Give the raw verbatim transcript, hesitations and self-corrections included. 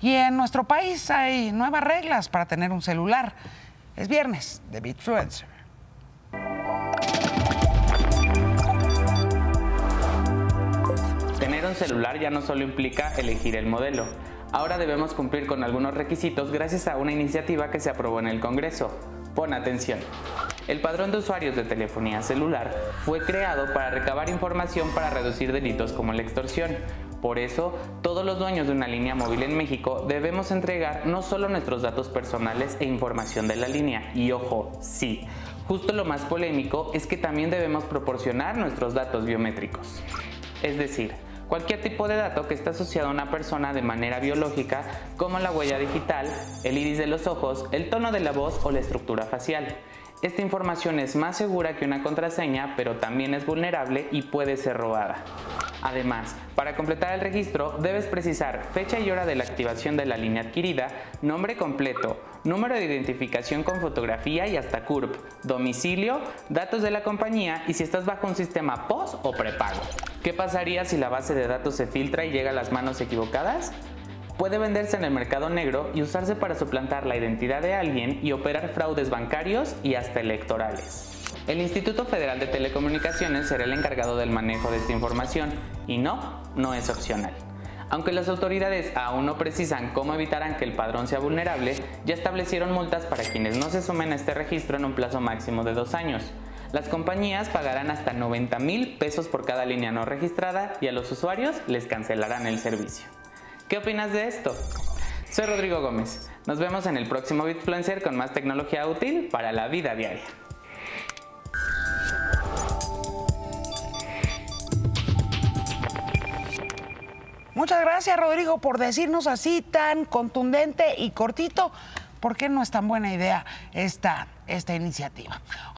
Y en nuestro país hay nuevas reglas para tener un celular. Es viernes de Bitfluencer. Tener un celular ya no solo implica elegir el modelo. Ahora debemos cumplir con algunos requisitos gracias a una iniciativa que se aprobó en el Congreso. Pon atención. El padrón de usuarios de telefonía celular fue creado para recabar información para reducir delitos como la extorsión. Por eso, todos los dueños de una línea móvil en México debemos entregar no solo nuestros datos personales e información de la línea. Y ojo, sí, justo lo más polémico es que también debemos proporcionar nuestros datos biométricos. Es decir, cualquier tipo de dato que está asociado a una persona de manera biológica, como la huella digital, el iris de los ojos, el tono de la voz o la estructura facial. Esta información es más segura que una contraseña, pero también es vulnerable y puede ser robada. Además, para completar el registro, debes precisar fecha y hora de la activación de la línea adquirida, nombre completo, número de identificación con fotografía y hasta C U R P, domicilio, datos de la compañía y si estás bajo un sistema post o prepago. ¿Qué pasaría si la base de datos se filtra y llega a las manos equivocadas? Puede venderse en el mercado negro y usarse para suplantar la identidad de alguien y operar fraudes bancarios y hasta electorales. El Instituto Federal de Telecomunicaciones será el encargado del manejo de esta información y no, no es opcional. Aunque las autoridades aún no precisan cómo evitarán que el padrón sea vulnerable, ya establecieron multas para quienes no se sumen a este registro en un plazo máximo de dos años. Las compañías pagarán hasta noventa mil pesos por cada línea no registrada y a los usuarios les cancelarán el servicio. ¿Qué opinas de esto? Soy Rodrigo Gómez. Nos vemos en el próximo Bitfluencer con más tecnología útil para la vida diaria. Muchas gracias, Rodrigo, por decirnos así tan contundente y cortito por qué no es tan buena idea esta, esta iniciativa.